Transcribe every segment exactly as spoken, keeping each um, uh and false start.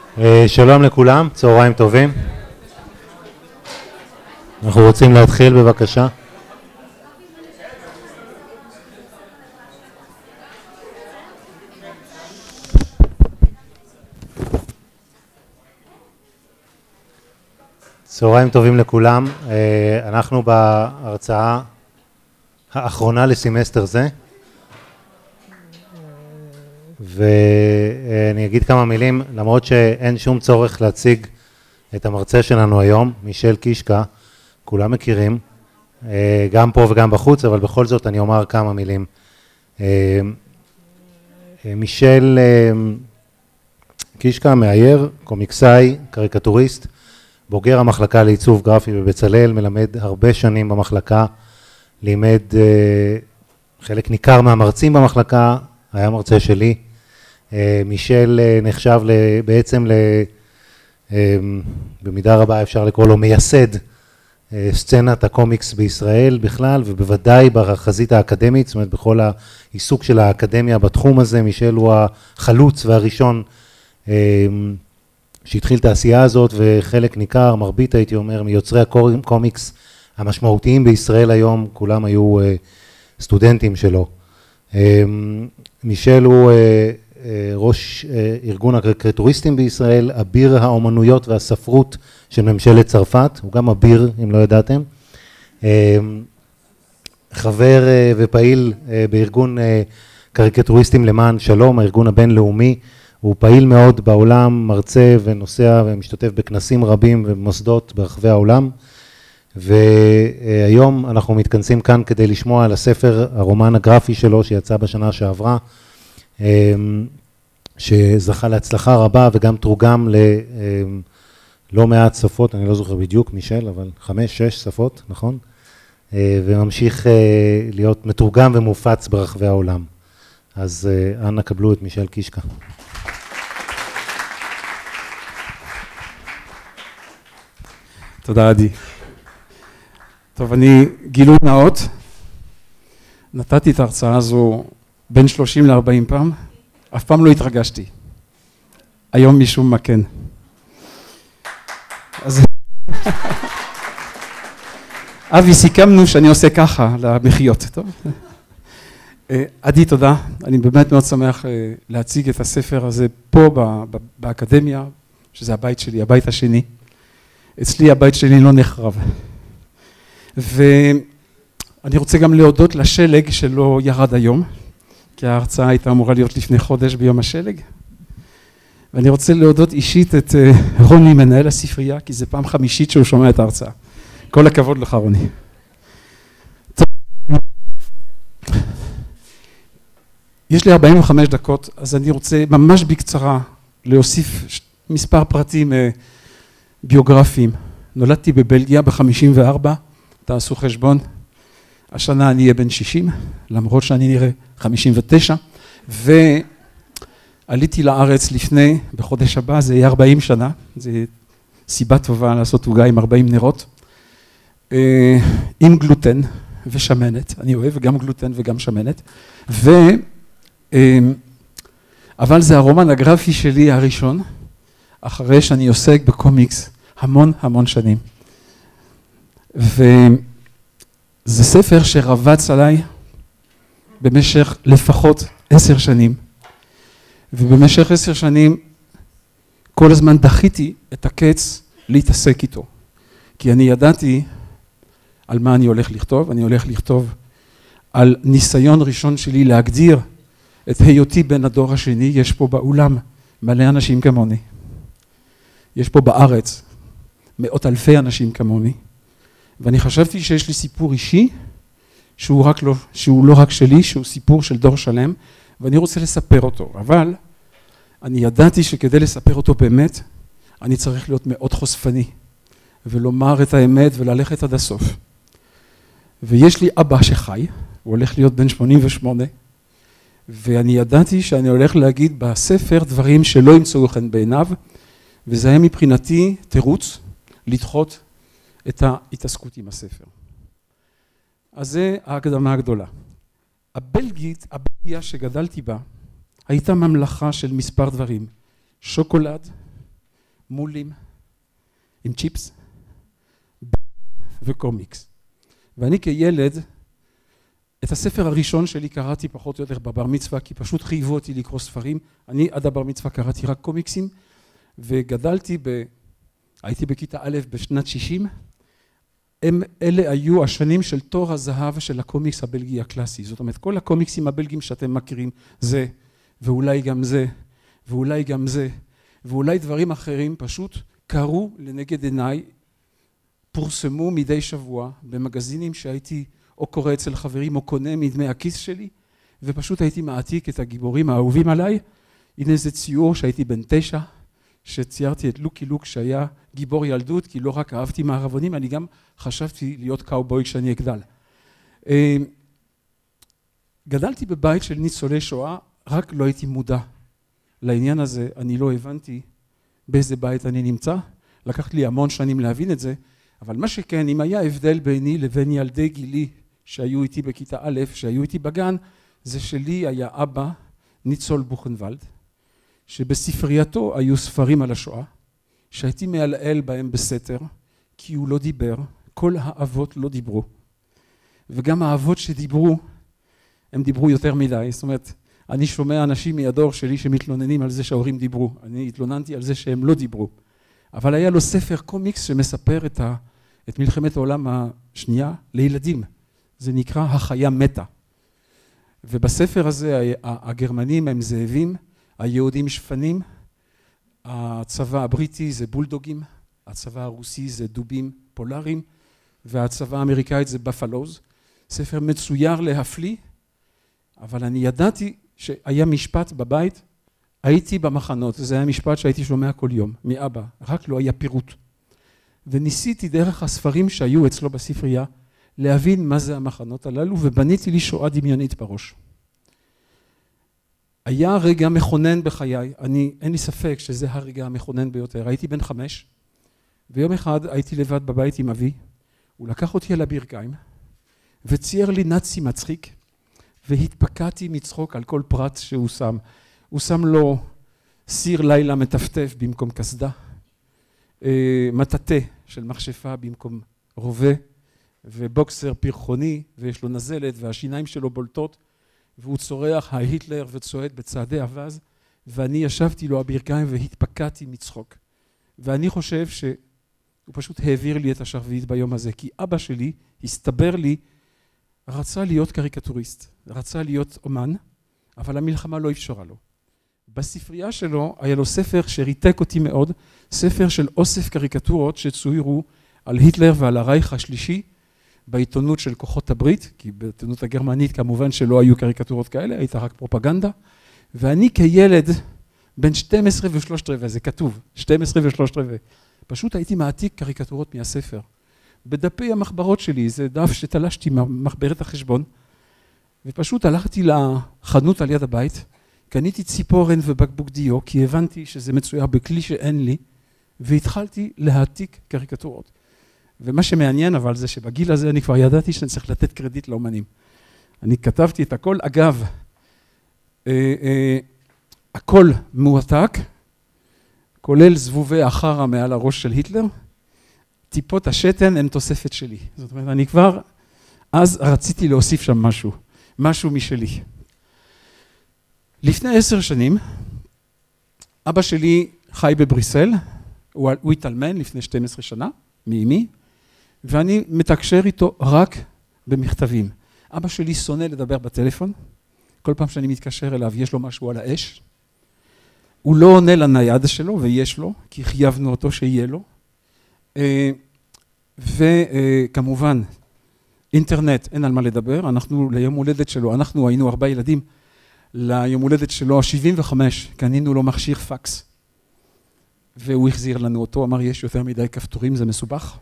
שלום לכולם, צהריים טובים. אנחנו רוצים להתחיל בבקשה. צהריים טובים לכולם. אנחנו בהרצאה האחרונה לסמסטר זה, ואני אגיד כמה מילים, למרות שאין שום צורך להציג את המרצה שלנו היום, מישל קישקה, כולם מכירים, גם פה וגם בחוץ, אבל בכל זאת אני אומר כמה מילים. מישל קישקה, מאייר, קומיקסאי, קריקטוריסט, בוגר המחלקה לעיצוב גרפי בבצלאל, מלמד הרבה שנים במחלקה, לימד חלק ניכר מהמרצים במחלקה, היה מרצה שלי. מישל נחשב בעצם, במידה רבה אפשר לקרוא לו מייסד סצנת הקומיקס בישראל בכלל, ובוודאי בחזית האקדמית, זאת אומרת בכל העיסוק של האקדמיה בתחום הזה. מישל הוא החלוץ והראשון שהתחיל את העשייה הזאת, וחלק ניכר, מרבית הייתי אומר, מיוצרי הקומיקס המשמעותיים בישראל היום, כולם היו סטודנטים שלו. מישל הוא ראש ארגון הקריקטוריסטים בישראל, אביר האומנויות והספרות של ממשלת צרפת, הוא גם אביר אם לא ידעתם, חבר ופעיל בארגון קריקטוריסטים למען שלום, הארגון הבינלאומי, הוא פעיל מאוד בעולם, מרצה ונוסע ומשתתף בכנסים רבים ומוסדות ברחבי העולם, והיום אנחנו מתכנסים כאן כדי לשמוע על הספר, הרומן הגרפי שלו שיצא בשנה שעברה, שזכה להצלחה רבה וגם תורגם ללא מעט שפות, אני לא זוכר בדיוק מישל, אבל חמש, שש שפות, נכון? וממשיך להיות מתורגם ומופץ ברחבי העולם. אז אנא קבלו את מישל קישקה. תודה עדי. טוב, אני גילוי נאות, נתתי את ההרצאה הזו בין שלושים לארבעים פעם, אף פעם לא התרגשתי. היום משום מה כן. אז אבי, סיכמנו שאני עושה ככה למחיות, טוב? עדי, תודה. אני באמת מאוד שמח להציג את הספר הזה פה באקדמיה, שזה הבית שלי, הבית השני. אצלי הבית שלי לא נחרב. ואני רוצה גם להודות לשלג שלא ירד היום, כי ההרצאה הייתה אמורה להיות לפני חודש ביום השלג. ואני רוצה להודות אישית את רוני, מנהל הספרייה, כי זה פעם חמישית שהוא שומע את ההרצאה. כל הכבוד לך, רוני. יש לי ארבעים וחמש דקות, אז אני רוצה ממש בקצרה להוסיף מספר פרטים ביוגרפיים. נולדתי בבלגיה ב-חמישים וארבע, תעשו חשבון, השנה אני אהיה בן שישים, למרות שאני נראה חמישים ותשע, ועליתי לארץ לפני, בחודש הבא, זה יהיה ארבעים שנה, זה סיבה טובה לעשות עוגה עם ארבעים נרות, עם גלוטן ושמנת, אני אוהב גם גלוטן וגם שמנת, ו... אבל זה הרומן הגרפי שלי הראשון, אחרי שאני עוסק בקומיקס המון המון שנים. וזה ספר שרבץ עליי במשך לפחות עשר שנים. ובמשך עשר שנים כל הזמן דחיתי את הקץ להתעסק איתו. כי אני ידעתי על מה אני הולך לכתוב. אני הולך לכתוב על ניסיון ראשון שלי להגדיר את היותי בן הדור השני. יש פה באולם מלא אנשים כמוני. יש פה בארץ מאות אלפי אנשים כמוני. ואני חשבתי שיש לי סיפור אישי, שהוא, רק לא, שהוא לא רק שלי, שהוא סיפור של דור שלם, ואני רוצה לספר אותו. אבל אני ידעתי שכדי לספר אותו באמת, אני צריך להיות מאוד חושפני, ולומר את האמת וללכת עד הסוף. ויש לי אבא שחי, הוא הולך להיות בן שמונים ושמונה, ואני ידעתי שאני הולך להגיד בספר דברים שלא ימצאו חן בעיניו, וזה היה מבחינתי תירוץ לדחות את ההתעסקות עם הספר. אז זה ההקדמה הגדולה. הבלגית, הבלגיה שגדלתי בה, הייתה ממלכה של מספר דברים. שוקולד, מולים, עם צ'יפס וקומיקס. ואני כילד, את הספר הראשון שלי קראתי פחות או יותר בבר מצווה, כי פשוט חייבו אותי לקרוא ספרים. אני עד הבר מצווה קראתי רק קומיקסים, וגדלתי ב... הייתי בכיתה א' בשנת שישים. הם, אלה היו השנים של תור הזהב של הקומיקס הבלגי הקלאסי. זאת אומרת, כל הקומיקסים הבלגיים שאתם מכירים, זה, ואולי גם זה, ואולי גם זה, ואולי דברים אחרים פשוט קרו לנגד עיניי, פורסמו מדי שבוע במגזינים שהייתי או קורא אצל חברים או קונה מדמי הכיס שלי, ופשוט הייתי מעתיק את הגיבורים האהובים עליי. הנה איזה ציור שהייתי בן תשע, שציירתי את לוקי לוק שהיה גיבור ילדות, כי לא רק אהבתי מערבונים, אני גם חשבתי להיות קאובוי כשאני אגדל. גדלתי בבית של ניצולי שואה, רק לא הייתי מודע לעניין הזה, אני לא הבנתי באיזה בית אני נמצא, לקח לי המון שנים להבין את זה, אבל מה שכן, אם היה הבדל ביני לבין ילדי גילי שהיו איתי בכיתה א', שהיו איתי בגן, זה שלי היה אבא, ניצול בוכנוולד, שבספרייתו היו ספרים על השואה, שהייתי מעלעל בהם בסתר, כי הוא לא דיבר, כל האבות לא דיברו. וגם האבות שדיברו, הם דיברו יותר מדי. זאת אומרת, אני שומע אנשים מהדור שלי שמתלוננים על זה שההורים דיברו. אני התלוננתי על זה שהם לא דיברו. אבל היה לו ספר קומיקס שמספר את, ה, את מלחמת העולם השנייה לילדים. זה נקרא החיה מתה. ובספר הזה הגרמנים הם זאבים, היהודים שפנים, הצבא הבריטי זה בולדוגים, הצבא הרוסי זה דובים פולאריים, והצבא האמריקאית זה בפלוז. ספר מצויר להפליא, אבל אני ידעתי שהיה משפט בבית, הייתי במחנות, זה היה משפט שהייתי שומע כל יום, מאבא, רק לא היה פירוט. וניסיתי דרך הספרים שהיו אצלו בספרייה, להבין מה זה המחנות הללו, ובניתי לי שואה דמיונית בראש. היה רגע מכונן בחיי, אני, אין לי ספק שזה הרגע המכונן ביותר. הייתי בן חמש, ויום אחד הייתי לבד בבית עם אבי, הוא לקח אותי על הברכיים, וצייר לי נאצי מצחיק, והתפקעתי מצחוק על כל פרט שהוא שם. הוא שם לו סיר לילה מטפטף במקום קסדה, מטאטה של מכשפה במקום רובה, ובוקסר פרחוני, ויש לו נזלת, והשיניים שלו בולטות, והוא צורח ההיטלר וצועד בצעדי אבז, ואני ישבתי לו הברכיים והתפקעתי מצחוק. ואני חושב שהוא פשוט העביר לי את השרביט ביום הזה, כי אבא שלי, הסתבר לי, רצה להיות קריקטוריסט, רצה להיות אומן, אבל המלחמה לא אפשרה לו. בספרייה שלו היה לו ספר שריתק אותי מאוד, ספר של אוסף קריקטורות שצוירו על היטלר ועל הרייך השלישי, בעיתונות של כוחות הברית, כי בעיתונות הגרמנית כמובן שלא היו קריקטורות כאלה, הייתה רק פרופגנדה, ואני כילד בין שתים עשרה ושלושת רבעי, זה כתוב, שתים עשרה ושלושת רבעי, פשוט הייתי מעתיק קריקטורות מהספר. בדפי המחברות שלי, זה דף שתלשתי ממחברת החשבון, ופשוט הלכתי לחנות על יד הבית, קניתי ציפורן ובקבוק דיו, כי הבנתי שזה מצויר בכלי שאין לי, והתחלתי להעתיק קריקטורות. ומה שמעניין אבל זה שבגיל הזה אני כבר ידעתי שאני צריך לתת קרדיט לאומנים. אני כתבתי את הכל, אגב, אה, אה, הכל מועתק, כולל זבובי החרה מעל הראש של היטלר, טיפות השתן הן תוספת שלי. זאת אומרת, אני כבר, אז רציתי להוסיף שם משהו, משהו משלי. לפני עשר שנים, אבא שלי חי בבריסל, הוא, הוא התאלמן לפני שתים עשרה שנה, מאמי, ואני מתקשר איתו רק במכתבים. אבא שלי שונא לדבר בטלפון, כל פעם שאני מתקשר אליו יש לו משהו על האש, הוא לא עונה לנייד שלו, ויש לו, כי חייבנו אותו שיהיה לו, וכמובן, אינטרנט, אין על מה לדבר, אנחנו ליום הולדת שלו, אנחנו היינו ארבעה ילדים, ליום הולדת שלו, ה-שבעים וחמש, קנינו לו מכשיר פקס, והוא החזיר לנו אותו, אמר יש יותר מדי כפתורים, זה מסובך,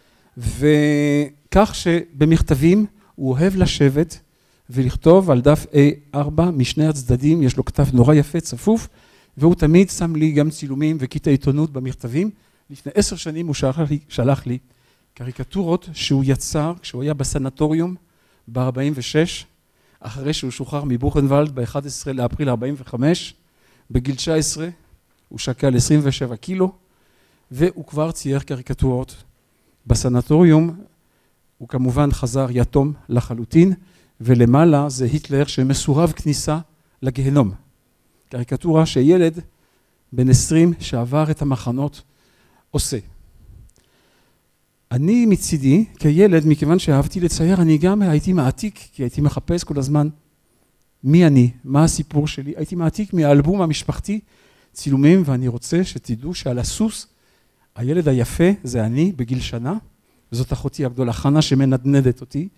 וכך שבמכתבים הוא אוהב לשבת ולכתוב על דף איי ארבע משני הצדדים, יש לו כתב נורא יפה, צפוף, והוא תמיד שם לי גם צילומים וקטעי עיתונות במכתבים. לפני עשר שנים הוא שלח לי, שלח לי קריקטורות שהוא יצר כשהוא היה בסנטוריום ב-ארבעים ושש, אחרי שהוא שוחרר מבוכנוולד ב-אחד עשר לאפריל ארבעים וחמש, בגיל תשע עשרה, הוא שקל עשרים ושבע קילו, והוא כבר צייר קריקטורות. בסנטוריום הוא כמובן חזר יתום לחלוטין, ולמעלה זה היטלר שמסורב כניסה לגיהנום. קריקטורה שילד בן עשרים שעבר את המחנות עושה. אני מצידי, כילד, מכיוון שאהבתי לצייר, אני גם הייתי מעתיק, כי הייתי מחפש כל הזמן מי אני, מה הסיפור שלי. הייתי מעתיק מהאלבום המשפחתי צילומים, ואני רוצה שתדעו שעל הסוס, הילד היפה זה אני בגיל שנה, וזאת אחותי הגדולה חנה שמנדנדת אותי,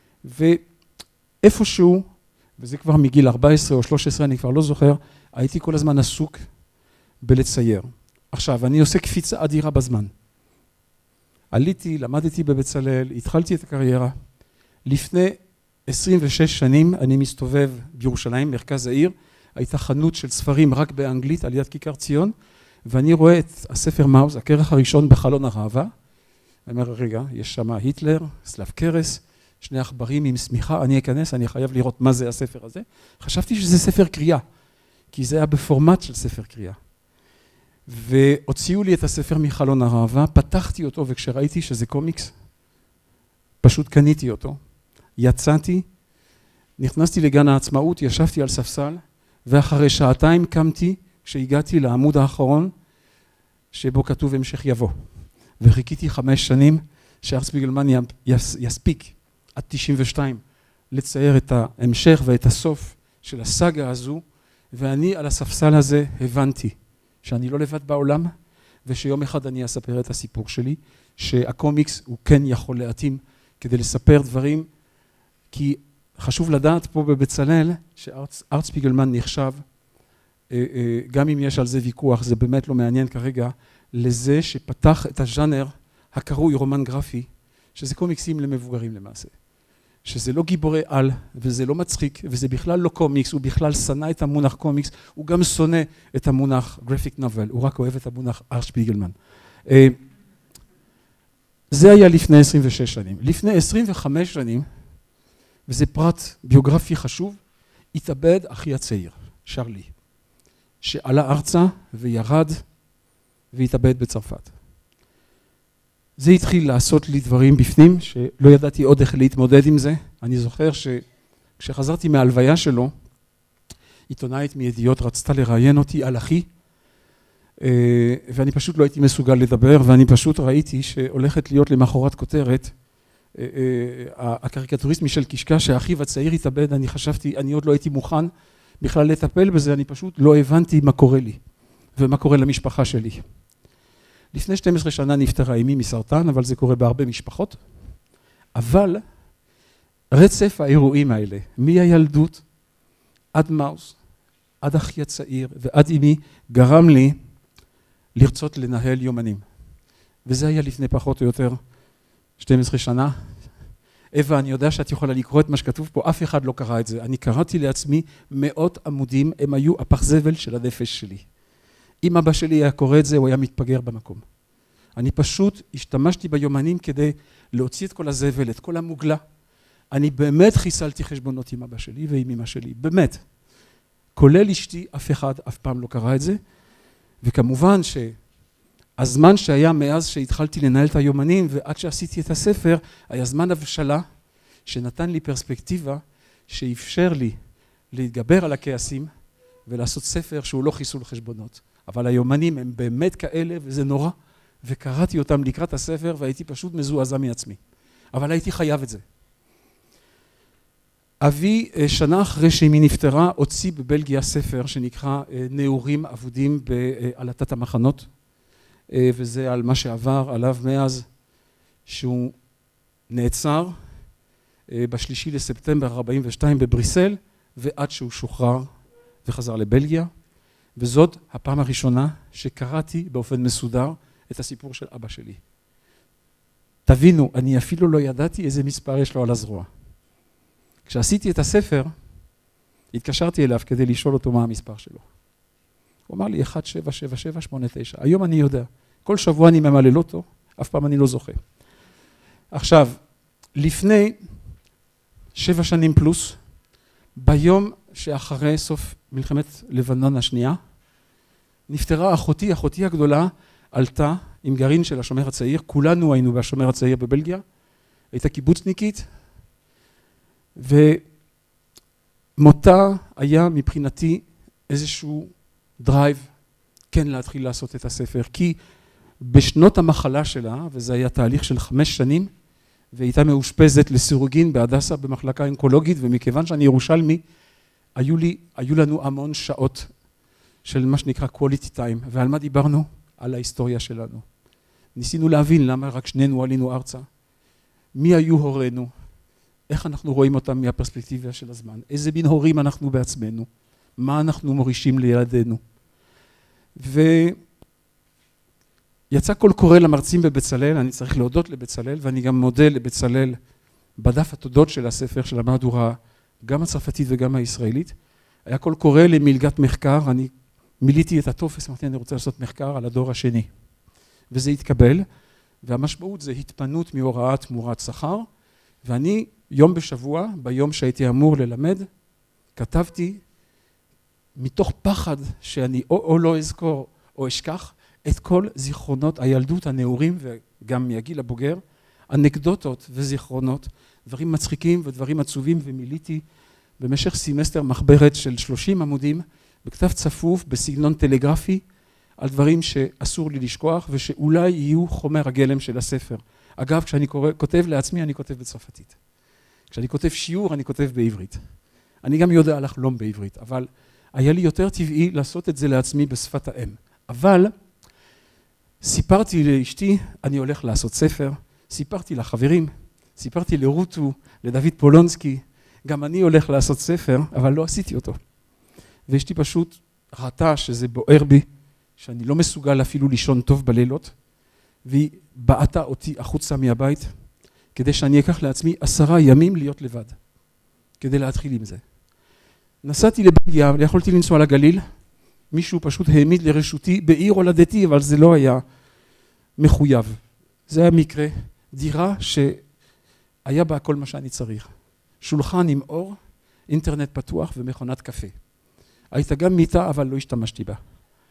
ואיפשהו, וזה כבר מגיל ארבע עשרה או שלוש עשרה, אני כבר לא זוכר, הייתי כל הזמן עסוק בלצייר. עכשיו, אני עושה קפיצה אדירה בזמן. עליתי, למדתי בבצלאל, התחלתי את הקריירה. לפני עשרים ושש שנים אני מסתובב בירושלים, מרכז העיר, הייתה חנות של ספרים רק באנגלית על יד כיכר ציון, ואני רואה את הספר מאוז, הכרך הראשון בחלון הראווה, אני אומר, רגע, יש שם היטלר, סלב קרס, שני עכברים עם סמיכה, אני אכנס, אני חייב לראות מה זה הספר הזה. חשבתי שזה ספר קריאה, כי זה היה בפורמט של ספר קריאה. והוציאו לי את הספר מחלון הראווה, פתחתי אותו, וכשראיתי שזה קומיקס, פשוט קניתי אותו. יצאתי, נכנסתי לגן העצמאות, ישבתי על ספסל, ואחרי שעתיים קמתי, כשהגעתי לעמוד האחרון, שבו כתוב המשך יבוא. וחיכיתי חמש שנים, שארץ ביגלמן יספיק עד תשעים ושתיים, לצייר את ההמשך ואת הסוף של הסאגה הזו, ואני על הספסל הזה הבנתי שאני לא לבד בעולם, ושיום אחד אני אספר את הסיפור שלי, שהקומיקס הוא כן יכול להתאים כדי לספר דברים, כי חשוב לדעת פה בבצלאל, שארץ ביגלמן נחשב, גם אם יש על זה ויכוח, זה באמת לא מעניין כרגע, לזה שפתח את הז'אנר הקרוי רומן גרפי, שזה קומיקסים למבוגרים למעשה. שזה לא גיבורי על, וזה לא מצחיק, וזה בכלל לא קומיקס, הוא בכלל שנא את המונח קומיקס, הוא גם שונא את המונח גרפיק נובל, הוא רק אוהב את המונח ארץ ביגלמן. זה היה לפני עשרים ושש שנים. לפני עשרים וחמש שנים, וזה פרט ביוגרפי חשוב, התאבד אחי הצעיר, שרלי, שעלה ארצה וירד והתאבד בצרפת. זה התחיל לעשות לי דברים בפנים, שלא ידעתי עוד איך להתמודד עם זה. אני זוכר שכשחזרתי מהלוויה שלו, עיתונאית מידיעות רצתה לראיין אותי על אחי, ואני פשוט לא הייתי מסוגל לדבר, ואני פשוט ראיתי שהולכת להיות למחרת כותרת, הקריקטוריסט מישל קישקה, שהאחיו הצעיר התאבד, אני חשבתי, אני עוד לא הייתי מוכן בכלל לטפל בזה, אני פשוט לא הבנתי מה קורה לי, ומה קורה למשפחה שלי. לפני שתים עשרה שנה נפטרה אמי מסרטן, אבל זה קורה בהרבה משפחות. אבל רצף האירועים האלה, מהילדות עד מאוס, עד אחי הצעיר ועד אמי, גרם לי לרצות לנהל יומנים. וזה היה לפני פחות או יותר שתים עשרה שנה. אווה, אני יודע שאת יכולה לקרוא את מה שכתוב פה, אף אחד לא קרא את זה. אני קראתי לעצמי מאות עמודים, הם היו הפח זבל של הנפש שלי. אם אבא שלי היה קורא את זה, הוא היה מתפגר במקום. אני פשוט השתמשתי ביומנים כדי להוציא את כל הזבל, את כל המוגלה. אני באמת חיסלתי חשבונות עם אבא שלי ועם אמא שלי, באמת. כולל אשתי, אף אחד אף פעם לא קרא את זה. וכמובן שהזמן שהיה מאז שהתחלתי לנהל את היומנים, ועד שעשיתי את הספר, היה זמן הבשלה שנתן לי פרספקטיבה, שאפשר לי להתגבר על הכעסים, ולעשות ספר שהוא לא חיסול חשבונות. אבל היומנים הם באמת כאלה, וזה נורא, וקראתי אותם לקראת הספר, והייתי פשוט מזועזע מעצמי. אבל הייתי חייב את זה. אבי, שנה אחרי שאמי נפטרה, הוציא בבלגיה ספר שנקרא נעורים אבודים בעלתת המחנות, וזה על מה שעבר עליו מאז שהוא נעצר בשלישי לספטמבר ארבעים ושתיים בבריסל, ועד שהוא שוחרר וחזר לבלגיה, וזאת הפעם הראשונה שקראתי באופן מסודר את הסיפור של אבא שלי. תבינו, אני אפילו לא ידעתי איזה מספר יש לו על הזרוע. כשעשיתי את הספר, התקשרתי אליו כדי לשאול אותו מה המספר שלו. הוא אמר לי אחת שבע שבע שבע שמונה תשע. היום אני יודע. כל שבוע אני ממלא אותו, אף פעם אני לא זוכה. עכשיו, לפני שבע שנים פלוס, ביום שאחרי סוף מלחמת לבנון השנייה, נפטרה אחותי, אחותי הגדולה, עלתה עם גרעין של השומר הצעיר, כולנו היינו בשומר הצעיר בבלגיה, הייתה קיבוצניקית, ומותה היה מבחינתי איזשהו דרייב כן להתחיל לעשות את הספר, כי בשנות המחלה שלה, וזה היה תהליך של חמש שנים, והייתה מאושפזת לסירוגין בהדסה במחלקה אונקולוגית, ומכיוון שאני ירושלמי, היו לי, היו לנו המון שעות של מה שנקרא quality time, ועל מה דיברנו? על ההיסטוריה שלנו. ניסינו להבין למה רק שנינו עלינו ארצה, מי היו הורינו, איך אנחנו רואים אותם מהפרספקטיבה של הזמן, איזה מין הורים אנחנו בעצמנו, מה אנחנו מורישים לילדינו. ויצא קול קורא למרצים בבצלאל, אני צריך להודות לבצלאל, ואני גם מודה לבצלאל בדף התודות של הספר של המהדורה, גם הצרפתית וגם הישראלית. היה קול קורא למלגת מחקר, אני מיליתי את הטופס, אמרתי אני רוצה לעשות מחקר על הדור השני. וזה התקבל, והמשמעות זה התפנות מהוראה תמורת שכר, ואני יום בשבוע, ביום שהייתי אמור ללמד, כתבתי מתוך פחד שאני או, או לא אזכור או אשכח את כל זיכרונות הילדות, הנעורים וגם מהגיל הבוגר, אנקדוטות וזיכרונות, דברים מצחיקים ודברים עצובים, ומיליתי במשך סמסטר מחברת של שלושים עמודים, בכתב צפוף, בסגנון טלגרפי, על דברים שאסור לי לשכוח ושאולי יהיו חומר הגלם של הספר. אגב, כשאני קורא, כותב לעצמי, אני כותב בצרפתית. כשאני כותב שיעור, אני כותב בעברית. אני גם יודע לחלום בעברית, אבל היה לי יותר טבעי לעשות את זה לעצמי בשפת האם. אבל סיפרתי לאשתי, אני הולך לעשות ספר, סיפרתי לחברים, סיפרתי לרוטו, לדוד פולונסקי, גם אני הולך לעשות ספר, אבל לא עשיתי אותו. ואשתי פשוט ראתה שזה בוער בי, שאני לא מסוגל אפילו לישון טוב בלילות, והיא בעטה אותי החוצה מהבית, כדי שאני אקח לעצמי עשרה ימים להיות לבד, כדי להתחיל עם זה. נסעתי לבלגיה, יכולתי לנסוע לגליל, מישהו פשוט העמיד לרשותי בעיר הולדתי, אבל זה לא היה מחויב. זה היה מקרה, דירה שהיה בה כל מה שאני צריך. שולחן עם אור, אינטרנט פתוח ומכונת קפה. הייתה גם מיטה, אבל לא השתמשתי בה.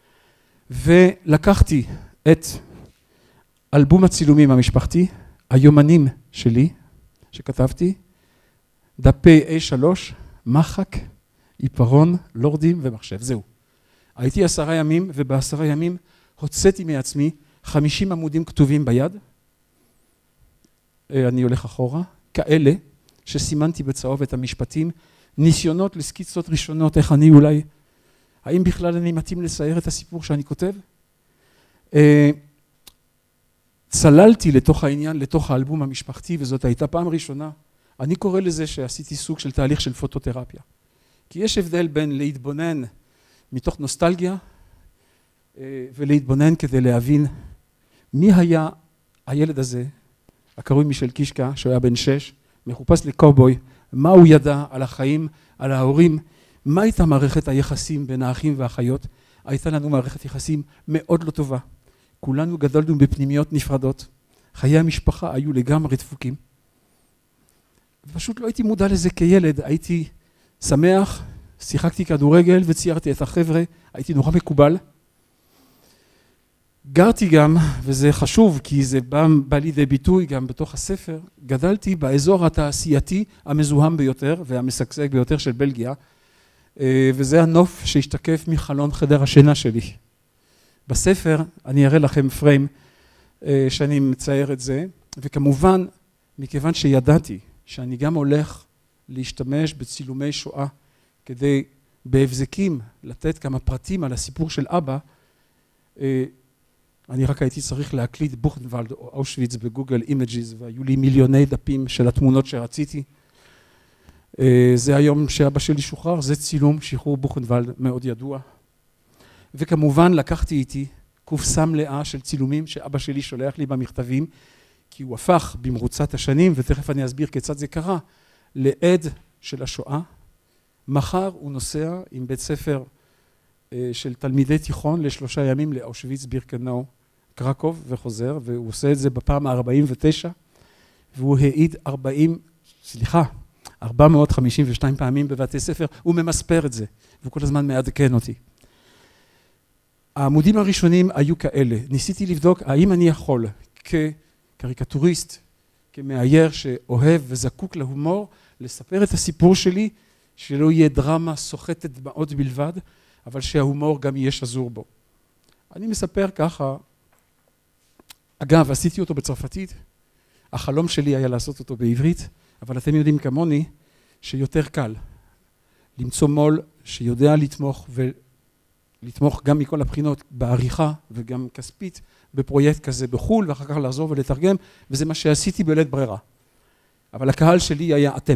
ולקחתי את אלבום הצילומים המשפחתי, היומנים שלי, שכתבתי, דפי איי שלוש, מחק, עיפרון, לורדים ומחשב. זהו. הייתי עשרה ימים, ובעשרה ימים הוצאתי מעצמי חמישים עמודים כתובים ביד. אני הולך אחורה, כאלה שסימנתי בצהוב את המשפטים, ניסיונות לסקיצות ראשונות, איך אני אולי, האם בכלל אני מתאים לצייר את הסיפור שאני כותב? צללתי לתוך העניין, לתוך האלבום המשפחתי, וזאת הייתה פעם ראשונה. אני קורא לזה שעשיתי סוג של תהליך של פוטותרפיה. כי יש הבדל בין להתבונן מתוך נוסטלגיה, ולהתבונן כדי להבין מי היה הילד הזה, הקרוי מישל קישקה, שהוא היה בן שש, מחופש לקובוי, מה הוא ידע על החיים, על ההורים, מה הייתה מערכת היחסים בין האחים והאחיות? הייתה לנו מערכת יחסים מאוד לא טובה. כולנו גדלנו בפנימיות נפרדות, חיי המשפחה היו לגמרי דפוקים. פשוט לא הייתי מודע לזה כילד, הייתי שמח, שיחקתי כדורגל וציירתי את החבר'ה, הייתי נורא מקובל. גרתי גם, וזה חשוב כי זה בא, בא לידי ביטוי גם בתוך הספר, גדלתי באזור התעשייתי המזוהם ביותר והמשגשג ביותר של בלגיה, וזה הנוף שהשתקף מחלון חדר השינה שלי. בספר אני אראה לכם פריים שאני מצייר את זה, וכמובן מכיוון שידעתי שאני גם הולך להשתמש בצילומי שואה כדי בהבזקים לתת כמה פרטים על הסיפור של אבא, אני רק הייתי צריך להקליט בוכנוולד או אושוויץ בגוגל אימג'יז, והיו לי מיליוני דפים של התמונות שרציתי. זה היום שאבא שלי שוחרר, זה צילום שחרור בוכנוולד מאוד ידוע. וכמובן לקחתי איתי קופסה מלאה של צילומים שאבא שלי שולח לי במכתבים, כי הוא הפך במרוצת השנים, ותכף אני אסביר כיצד זה קרה, לעד של השואה. מחר הוא נוסע עם בית ספר של תלמידי תיכון לשלושה ימים לאושוויץ, בירקנאו, קרקוב וחוזר, והוא עושה את זה בפעם ה-ארבעים ותשע, והוא העיד ארבעים, סליחה, ארבע מאות חמישים ושתיים פעמים בבתי ספר, הוא ממספר את זה, והוא כל הזמן מעדכן אותי. העמודים הראשונים היו כאלה. ניסיתי לבדוק האם אני יכול כקריקטוריסט, כמאייר שאוהב וזקוק להומור, לספר את הסיפור שלי, שלא יהיה דרמה סוחטת דמעות בלבד, אבל שההומור גם יהיה שזור בו. אני מספר ככה, אגב, עשיתי אותו בצרפתית, החלום שלי היה לעשות אותו בעברית, אבל אתם יודעים כמוני שיותר קל למצוא מול שיודע לתמוך ולתמוך גם מכל הבחינות בעריכה וגם כספית בפרויקט כזה בחול, ואחר כך לעזור ולתרגם, וזה מה שעשיתי בלית ברירה. אבל הקהל שלי היה אתם.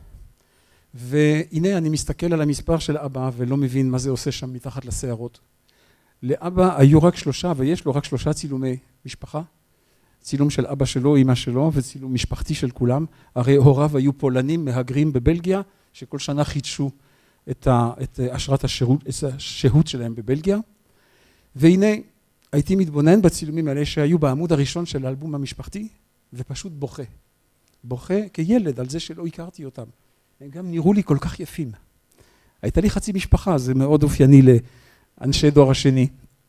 והנה אני מסתכל על המספר של אבא ולא מבין מה זה עושה שם מתחת לשערות. לאבא היו רק שלושה, ויש לו רק שלושה צילומי משפחה. צילום של אבא שלו, אמא שלו, וצילום משפחתי של כולם. הרי הוריו היו פולנים, מהגרים בבלגיה, שכל שנה חידשו את, ה, את אשרת השירות, את השהות שלהם בבלגיה. והנה הייתי מתבונן בצילומים האלה שהיו בעמוד הראשון של האלבום המשפחתי, ופשוט בוכה. בוכה כילד על זה שלא הכרתי אותם. הם גם נראו לי כל כך יפים. הייתה לי חצי משפחה, זה מאוד אופייני לאנשי דור השני.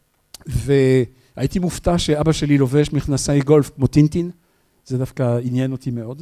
והייתי מופתע שאבא שלי לובש מכנסי גולף כמו טינטין, זה דווקא עניין אותי מאוד.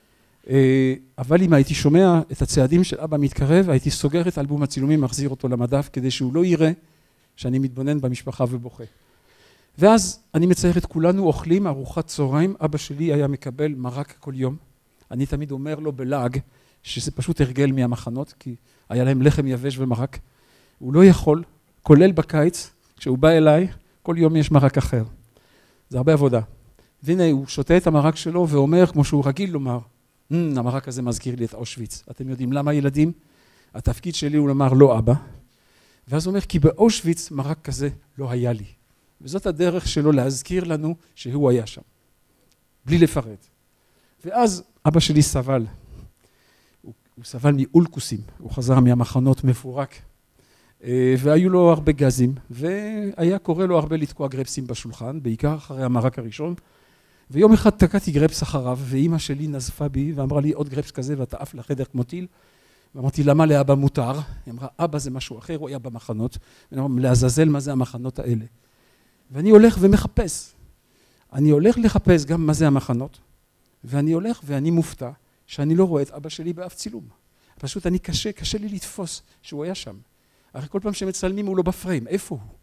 אבל אם הייתי שומע את הצעדים של אבא מתקרב, הייתי סוגר את אלבום הצילומים, מחזיר אותו למדף, כדי שהוא לא יראה שאני מתבונן במשפחה ובוכה. ואז אני מצייר את כולנו אוכלים ארוחת צהריים, אבא שלי היה מקבל מרק כל יום. אני תמיד אומר לו בלעג, שזה פשוט הרגל מהמחנות, כי היה להם לחם יבש ומרק. הוא לא יכול, כולל בקיץ, כשהוא בא אליי, כל יום יש מרק אחר. זה הרבה עבודה. והנה, הוא שותה את המרק שלו ואומר, כמו שהוא רגיל לומר, mm, המרק הזה מזכיר לי את אושוויץ. אתם יודעים למה ילדים? התפקיד שלי הוא לומר לא אבא. ואז הוא אומר, כי באושוויץ מרק כזה לא היה לי. וזאת הדרך שלו להזכיר לנו שהוא היה שם. בלי לפרט. ואז אבא שלי סבל. הוא, הוא סבל מאולקוסים. הוא חזר מהמחנות מפורק. והיו לו הרבה גזים, והיה קורא לו הרבה לתקוע גרפסים בשולחן, בעיקר אחרי המרק הראשון. ויום אחד תקעתי גרפס אחריו, ואימא שלי נזפה בי ואמרה לי עוד גרפס כזה ואתה עף לחדר כמו טיל. ואמרתי, למה לאבא מותר? היא אמרה, אבא זה משהו אחר, הוא היה במחנות. ואני אומר, לעזאזל מה זה המחנות האלה. ואני הולך ומחפש. אני הולך לחפש גם מה זה המחנות, ואני הולך ואני מופתע שאני לא רואה את אבא שלי באף צילום. פשוט אני קשה, קשה לי לתפוס שהוא היה שם. הרי כל פעם שמצלמים הוא לא בפריים, איפה הוא?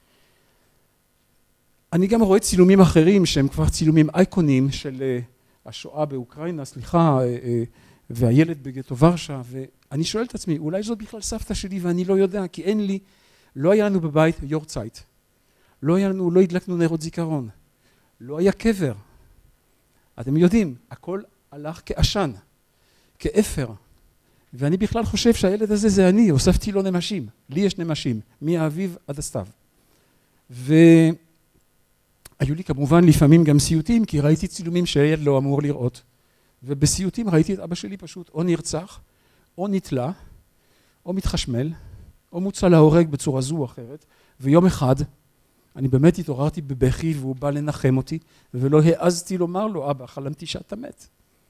אני גם רואה צילומים אחרים שהם כבר צילומים אייקונים של השואה באוקראינה, סליחה, והילד בגטו ורשה, ואני שואל את עצמי, אולי זאת בכלל סבתא שלי ואני לא יודע, כי אין לי, לא היה לנו בבית יורצייט, לא היה לנו, לא הדלקנו נרות זיכרון, לא היה קבר. אתם יודעים, הכל הלך כעשן, כאפר. ואני בכלל חושב שהילד הזה זה אני, הוספתי לו נמשים. לי יש נמשים, מהאביב עד הסתיו. והיו לי כמובן לפעמים גם סיוטים, כי ראיתי צילומים שהילד לא אמור לראות. ובסיוטים ראיתי את אבא שלי פשוט או נרצח, או נתלה, או מתחשמל, או מוצא להורג בצורה זו או אחרת. ויום אחד אני באמת התעוררתי בבכי והוא בא לנחם אותי, ולא העזתי לומר לו, אבא, חלמתי שאתה מת.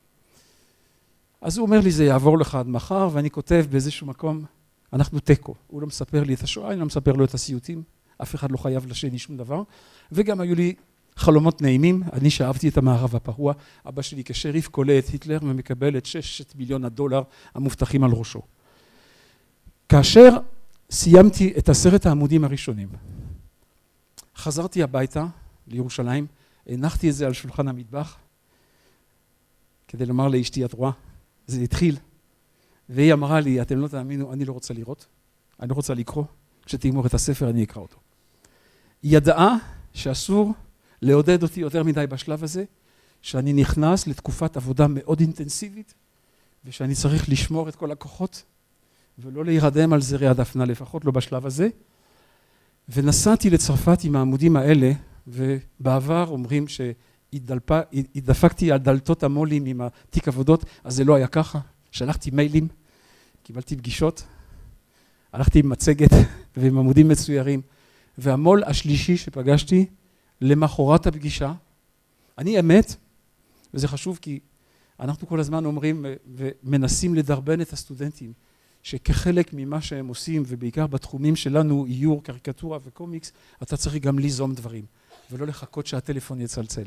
אז הוא אומר לי, זה יעבור לך עד מחר, ואני כותב באיזשהו מקום, אנחנו טקו. הוא לא מספר לי את השואה, אני לא מספר לו את הסיוטים, אף אחד לא חייב לשני שום דבר. וגם היו לי חלומות נעימים, אני שאהבתי את המערב הפרוע, אבא שלי כשריף קולה את היטלר ומקבל את ששת מיליון הדולר המובטחים על ראשו. כאשר סיימתי את עשרת העמודים הראשונים, חזרתי הביתה לירושלים, הנחתי את זה על שולחן המטבח, כדי לומר לאשתי, את רואה, זה התחיל, והיא אמרה לי, אתם לא תאמינו, אני לא רוצה לראות, אני לא רוצה לקרוא, כשתגמור את הספר אני אקרא אותו. היא ידעה שאסור לעודד אותי יותר מדי בשלב הזה, שאני נכנס לתקופת עבודה מאוד אינטנסיבית, ושאני צריך לשמור את כל הכוחות, ולא להירדם על זרי הדפנה, לפחות לא בשלב הזה. ונסעתי לצרפת עם העמודים האלה, ובעבר אומרים שהתדפקתי על דלתות המולים עם התיק עבודות, אז זה לא היה ככה. שלחתי מיילים, קיבלתי פגישות, הלכתי עם מצגת ועם עמודים מצוירים, והמול השלישי שפגשתי, למחרת הפגישה, אני אמת, וזה חשוב כי אנחנו כל הזמן אומרים ומנסים לדרבן את הסטודנטים, שכחלק ממה שהם עושים, ובעיקר בתחומים שלנו, איור, קריקטורה וקומיקס, אתה צריך גם ליזום דברים, ולא לחכות שהטלפון יצלצל.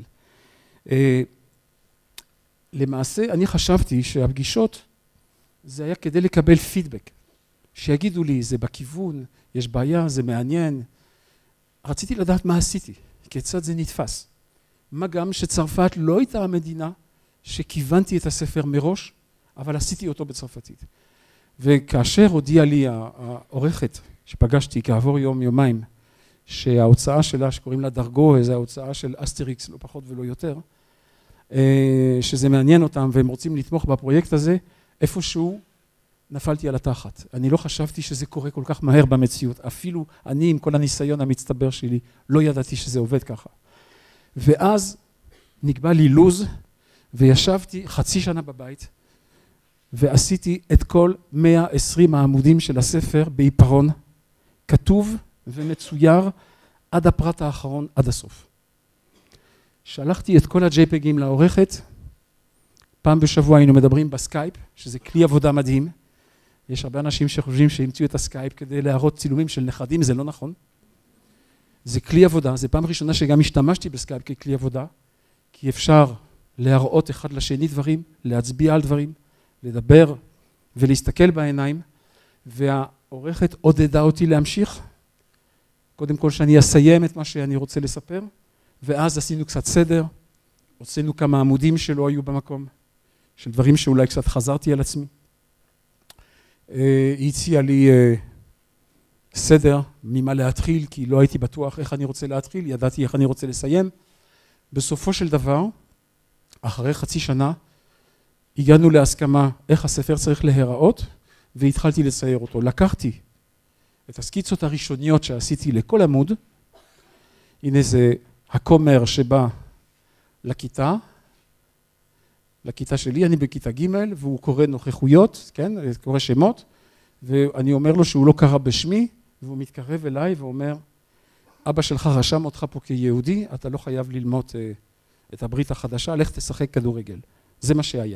למעשה, אני חשבתי שהפגישות, זה היה כדי לקבל פידבק, שיגידו לי, זה בכיוון, יש בעיה, זה מעניין. רציתי לדעת מה עשיתי, כיצד זה נתפס. מה גם שצרפת לא הייתה המדינה שכיוונתי את הספר מראש, אבל עשיתי אותו בצרפתית. וכאשר הודיעה לי העורכת, שפגשתי כעבור יום יומיים, שההוצאה שלה, שקוראים לה דרגו, זה ההוצאה של אסטריקס, לא פחות ולא יותר, שזה מעניין אותם והם רוצים לתמוך בפרויקט הזה, איפשהו נפלתי על התחת. אני לא חשבתי שזה קורה כל כך מהר במציאות. אפילו אני, עם כל הניסיון המצטבר שלי, לא ידעתי שזה עובד ככה. ואז נקבע לי לוז, וישבתי חצי שנה בבית, ועשיתי את כל מאה ועשרים העמודים של הספר בעיפרון, כתוב ומצויר עד הפרט האחרון, עד הסוף. שלחתי את כל הג'ייפגים לעורכת, פעם בשבוע היינו מדברים בסקייפ, שזה כלי עבודה מדהים. יש הרבה אנשים שחושבים שהמציאו את הסקייפ כדי להראות צילומים של נכדים, זה לא נכון. זה כלי עבודה, זה פעם ראשונה שגם השתמשתי בסקייפ ככלי עבודה, כי אפשר להראות אחד לשני דברים, להצביע על דברים, לדבר ולהסתכל בעיניים, והעורכת עודדה אותי להמשיך. קודם כל שאני אסיים את מה שאני רוצה לספר, ואז עשינו קצת סדר, הוצאנו כמה עמודים שלא היו במקום, של דברים שאולי קצת חזרתי על עצמי. היא הציעה לי סדר ממה להתחיל, כי לא הייתי בטוח איך אני רוצה להתחיל, ידעתי איך אני רוצה לסיים. בסופו של דבר, אחרי חצי שנה, הגענו להסכמה איך הספר צריך להיראות, והתחלתי לצייר אותו. לקחתי את הסקיצות הראשוניות שעשיתי לכל עמוד, הנה זה הכומר שבא לכיתה, לכיתה שלי, אני בכיתה ג' והוא קורא נוכחויות, כן, קורא שמות, ואני אומר לו שהוא לא קרא בשמי, והוא מתקרב אליי ואומר, אבא שלך רשם אותך פה כיהודי, אתה לא חייב ללמוד את הברית החדשה, לך תשחק כדורגל. זה מה שהיה.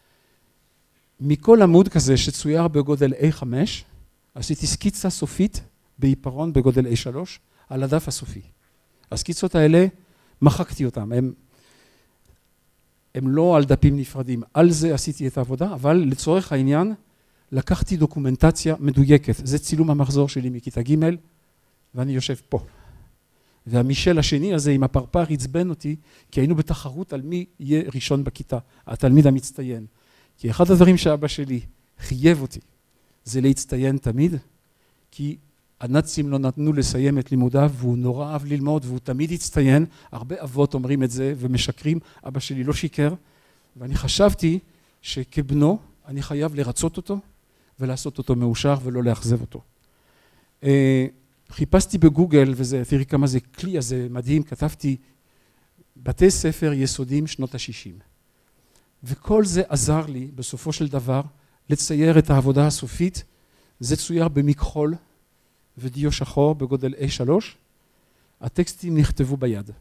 מכל עמוד כזה שצויר בגודל איי חמש, עשיתי סקיצה סופית בעיפרון בגודל איי שלוש, על הדף הסופי. הסקיצות האלה, מחקתי אותם, הם, הם לא על דפים נפרדים, על זה עשיתי את העבודה, אבל לצורך העניין, לקחתי דוקומנטציה מדויקת, זה צילום המחזור שלי מכיתה ג' ואני יושב פה. והמישל השני הזה עם הפרפר הצבן אותי, כי היינו בתחרות על מי יהיה ראשון בכיתה, התלמיד המצטיין. כי אחד הדברים שאבא שלי חייב אותי, זה להצטיין תמיד, כי הנאצים לא נתנו לסיים את לימודיו, והוא נורא אהב ללמוד, והוא תמיד הצטיין. הרבה אבות אומרים את זה ומשקרים, אבא שלי לא שיקר, ואני חשבתי שכבנו אני חייב לרצות אותו, ולעשות אותו מאושר ולא לאכזב אותו. חיפשתי בגוגל, וזה, תראי כמה זה כלי הזה מדהים, כתבתי בתי ספר יסודיים שנות ה-שישים. וכל זה עזר לי בסופו של דבר לצייר את העבודה הסופית. זה צויר במכחול ודיו שחור בגודל איי שלוש. הטקסטים נכתבו ביד.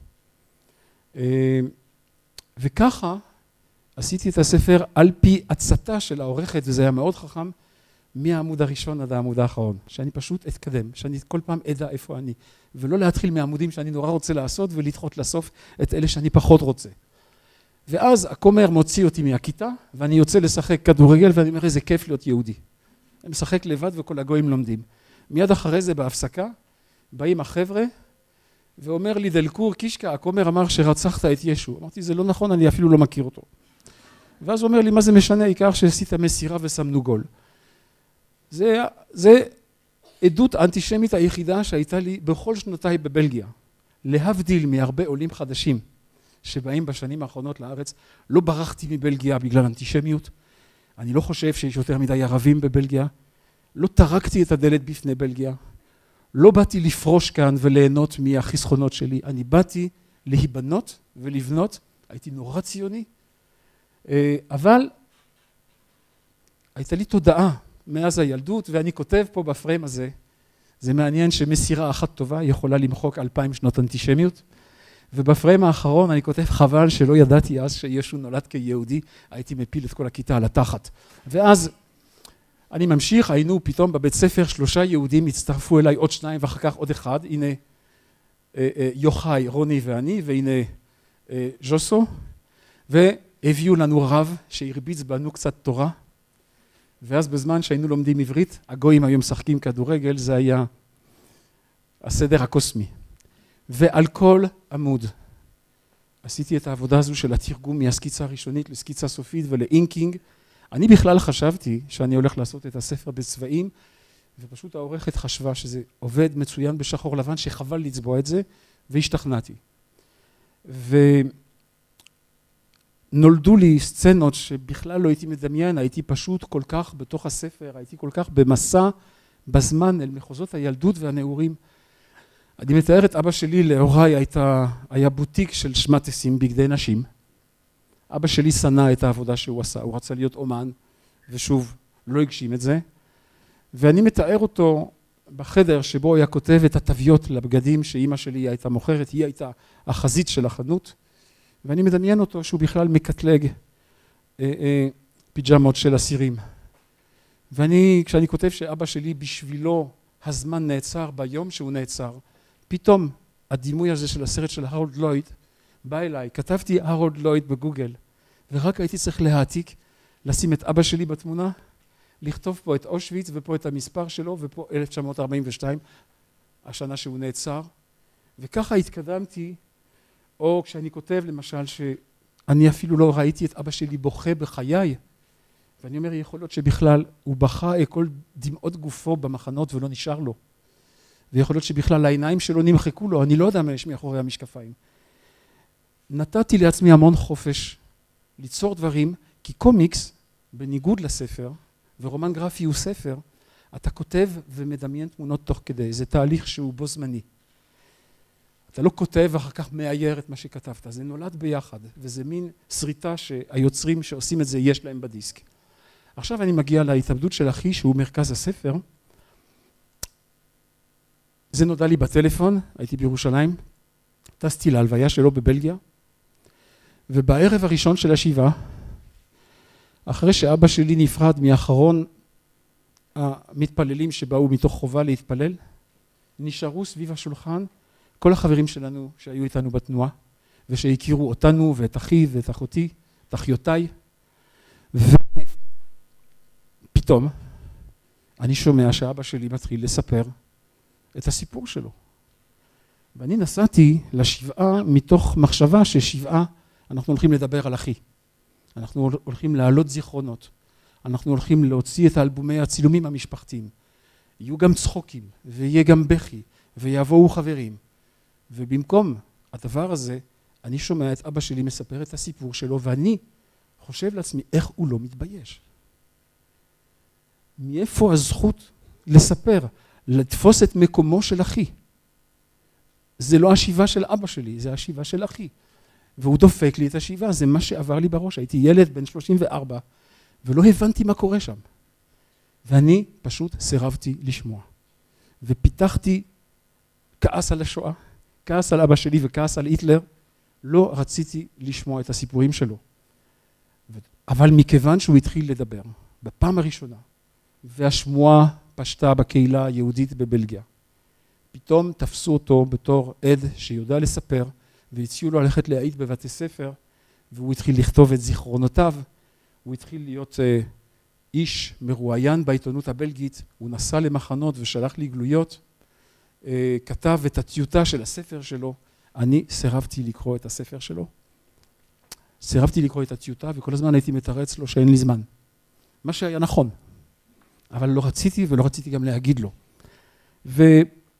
וככה עשיתי את הספר על פי הצטה של העורכת, וזה היה מאוד חכם, מהעמוד הראשון עד העמוד האחרון, שאני פשוט אתקדם, שאני כל פעם אדע איפה אני, ולא להתחיל מהעמודים שאני נורא רוצה לעשות, ולדחות לסוף את אלה שאני פחות רוצה. ואז הכומר מוציא אותי מהכיתה, ואני יוצא לשחק כדורגל, ואני אומר, איזה כיף להיות יהודי. אני משחק לבד וכל הגויים לומדים. מיד אחרי זה בהפסקה, באים החבר'ה, ואומר לי, דלקור קישקה, הכומר אמר שרצחת את ישו. אמרתי, זה לא נכון, אני אפילו לא מכיר אותו. ואז הוא אומר לי, מה זה משנה, העיקר שעשית מסירה ושמנו גול. זה, זה עדות האנטישמית היחידה שהייתה לי בכל שנותיי בבלגיה. להבדיל מהרבה עולים חדשים שבאים בשנים האחרונות לארץ, לא ברחתי מבלגיה בגלל אנטישמיות. אני לא חושב שיש יותר מדי ערבים בבלגיה. לא טרקתי את הדלת בפני בלגיה. לא באתי לפרוש כאן וליהנות מהחסכונות שלי. אני באתי להיבנות ולבנות. הייתי נורא ציוני. אבל הייתה לי תודעה מאז הילדות, ואני כותב פה בפריים הזה, זה מעניין שמסירה אחת טובה יכולה למחוק אלפיים שנות אנטישמיות, ובפריים האחרון אני כותב חבל שלא ידעתי אז שישו נולד כיהודי, הייתי מפיל את כל הכיתה על התחת. ואז אני ממשיך, היינו פתאום בבית ספר, שלושה יהודים הצטרפו אליי, עוד שניים ואחר כך עוד אחד, הנה יוחאי, רוני ואני, והנה ז'וסו, והביאו לנו רב שהרביץ בנו קצת תורה, ואז בזמן שהיינו לומדים עברית, הגויים היו משחקים כדורגל, זה היה הסדר הקוסמי. ועל כל עמוד עשיתי את העבודה הזו של התרגום מהסקיצה הראשונית לסקיצה סופית ולאינקינג. אני בכלל חשבתי שאני הולך לעשות את הספר בצבעים, ופשוט העורכת חשבה שזה עובד מצוין בשחור לבן, שחבל לצבוע את זה, והשתכנעתי. ונולדו לי סצנות שבכלל לא הייתי מדמיין, הייתי פשוט כל כך בתוך הספר, הייתי כל כך במסע בזמן אל מחוזות הילדות והנעורים. אני מתאר את אבא שלי, להוריי הייתה, היה בוטיק של שמטסים בגדי נשים. אבא שלי שנא את העבודה שהוא עשה, הוא רצה להיות אומן, ושוב, לא הגשים את זה. ואני מתאר אותו בחדר שבו היה כותב את התוויות לבגדים שאימא שלי הייתה מוכרת, היא הייתה החזית של החנות, ואני מדמיין אותו שהוא בכלל מקטלג אה, אה, פיג'מות של אסירים. ואני, כשאני כותב שאבא שלי בשבילו הזמן נעצר ביום שהוא נעצר, פתאום הדימוי הזה של הסרט של הרולד לויד בא אליי, כתבתי הרולד לויד בגוגל, ורק הייתי צריך להעתיק, לשים את אבא שלי בתמונה, לכתוב פה את אושוויץ ופה את המספר שלו, ופה אלף תשע מאות ארבעים ושתיים, השנה שהוא נעצר, וככה התקדמתי. או כשאני כותב למשל שאני אפילו לא ראיתי את אבא שלי בוכה בחיי, ואני אומר, יכול להיות שבכלל הוא בכה כל דמעות גופו במחנות ולא נשאר לו, ויכול להיות שבכלל העיניים שלו נמחקו לו, אני לא יודע מה יש מאחורי המשקפיים. נתתי לעצמי המון חופש ליצור דברים, כי קומיקס, בניגוד לספר, ורומן גרפי הוא ספר, אתה כותב ומדמיין תמונות תוך כדי, זה תהליך שהוא בו זמני. אתה לא כותב ואחר כך מאייר את מה שכתבת, זה נולד ביחד, וזה מין שריטה שהיוצרים שעושים את זה יש להם בדיסק. עכשיו אני מגיע להתאבדות של אחי, שהוא מרכז הספר. זה נודע לי בטלפון, הייתי בירושלים, טסתי להלוויה שלו בבלגיה, ובערב הראשון של השבעה, אחרי שאבא שלי נפרד מאחרון המתפללים שבאו מתוך חובה להתפלל, נשארו סביב השולחן כל החברים שלנו שהיו איתנו בתנועה, ושהכירו אותנו ואת אחי ואת אחותי, את אחיותיי, ופתאום אני שומע שאבא שלי מתחיל לספר את הסיפור שלו. ואני נסעתי לשבעה מתוך מחשבה ששבעה אנחנו הולכים לדבר על אחי. אנחנו הולכים להעלות זיכרונות. אנחנו הולכים להוציא את האלבומי הצילומים המשפחתיים. יהיו גם צחוקים, ויהיה גם בכי, ויבואו חברים. ובמקום הדבר הזה, אני שומע את אבא שלי מספר את הסיפור שלו, ואני חושב לעצמי איך הוא לא מתבייש. מאיפה הזכות לספר, לתפוס את מקומו של אחי? זה לא השיבה של אבא שלי, זה השיבה של אחי. והוא דופק לי את השיבה, זה מה שעבר לי בראש. הייתי ילד בן שלושים וארבע, ולא הבנתי מה קורה שם. ואני פשוט סירבתי לשמוע. ופיתחתי כעס על השואה, כעס על אבא שלי וכעס על היטלר. לא רציתי לשמוע את הסיפורים שלו. אבל מכיוון שהוא התחיל לדבר, בפעם הראשונה, והשמועה פשטה בקהילה היהודית בבלגיה, פתאום תפסו אותו בתור עד שיודע לספר, והציעו לו ללכת להעיד בבתי ספר, והוא התחיל לכתוב את זיכרונותיו, הוא התחיל להיות אה, איש מרואיין בעיתונות הבלגית, הוא נסע למחנות ושלח לי גלויות, אה, כתב את הטיוטה של הספר שלו, אני סירבתי לקרוא את הספר שלו, סירבתי לקרוא את הטיוטה, וכל הזמן הייתי מתרץ לו שאין לי זמן. מה שהיה נכון, אבל לא רציתי ולא רציתי גם להגיד לו. והנה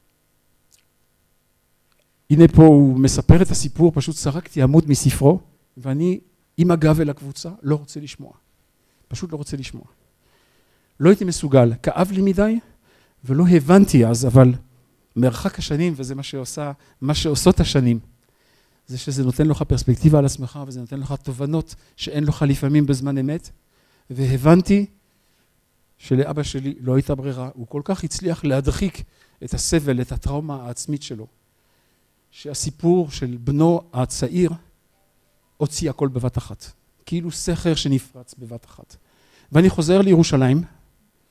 פה הוא מספר את הסיפור, פשוט סרקתי עמוד מספרו, ואני עם הגב אל הקבוצה לא רוצה לשמוע. פשוט לא רוצה לשמוע. לא הייתי מסוגל, כאב לי מדי, ולא הבנתי אז, אבל מרחק השנים, וזה מה שעושה, מה שעושות השנים, זה שזה נותן לך פרספקטיבה על עצמך, וזה נותן לך תובנות שאין לך לפעמים בזמן אמת, והבנתי שלאבא שלי לא הייתה ברירה, הוא כל כך הצליח להדחיק את הסבל, את הטראומה העצמית שלו, שהסיפור של בנו הצעיר הוציא הכל בבת אחת, כאילו סכר שנפרץ בבת אחת. ואני חוזר לירושלים,